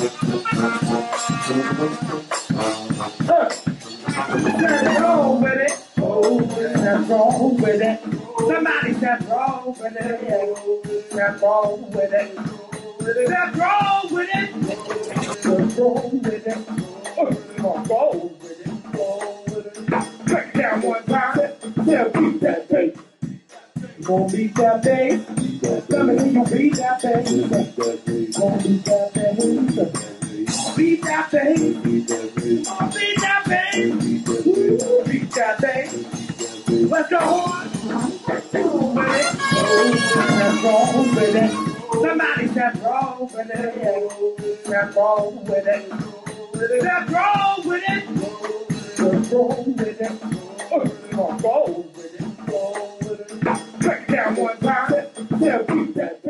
Roll with it. Oh, let's roll with it. Somebody said roll with it. Let's roll with it. Let's roll with it. Let's roll with it. Roll with it. Roll with it. Break it down one time. Yeah, beat that bass. You gon' beat that bass. Tell me when you beat that bass. You gon' beat that bass. Beat that bass. Beat that bass. Beat that bass. Let's go on. Roll with it. Let's roll with it. Somebody said roll with it. Let's roll with it. Let's roll with it. Let's roll with it. Roll with it. Roll with it. Break it down one time. Yeah, beat that.